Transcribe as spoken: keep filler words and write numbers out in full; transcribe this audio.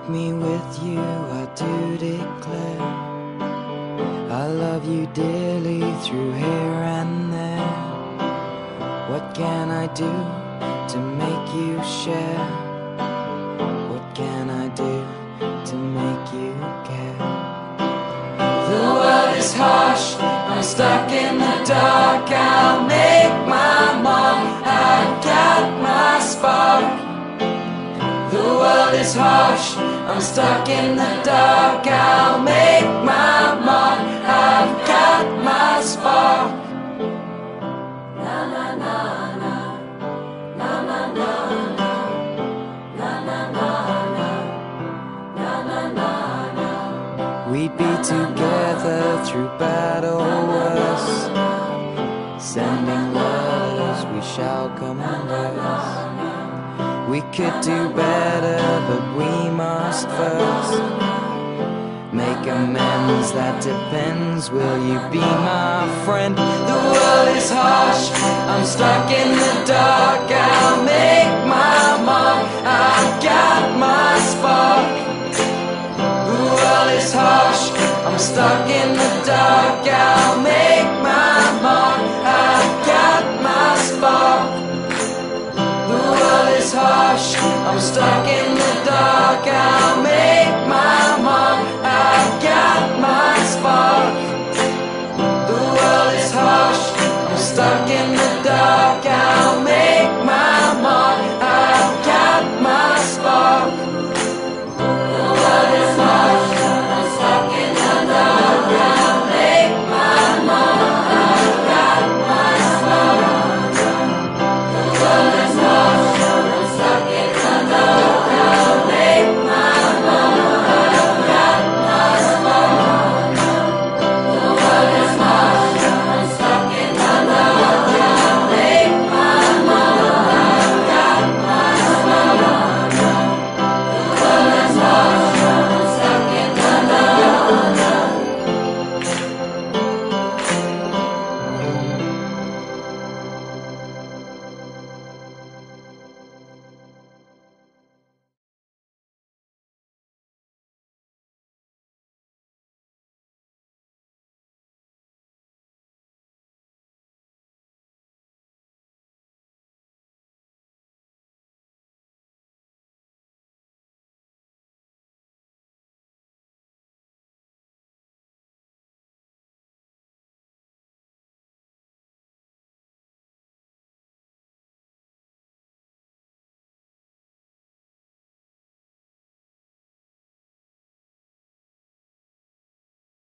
take me with you, I do declare. I love you dearly through here and there. What can I do to make you share? What can I do to make you care? The world is harsh, I'm stuck in the dark. I'll make my mark, I've got my spark. The world is harsh, I'm stuck in the dark. I'll make my mark, I've got my spark. Na na na na, na na na na, na na na na, na na na na. We'd be together through bad or worse, sending letters we shall converse. We could do better, but we must first make amends, that depends. Will you be my friend? The world is harsh, I'm stuck in the dark. I'll make my mark, I've got my spark. The world is harsh, I'm stuck in the dark. I'll make my mark, I've got my spark. The world is harsh, I'm stuck in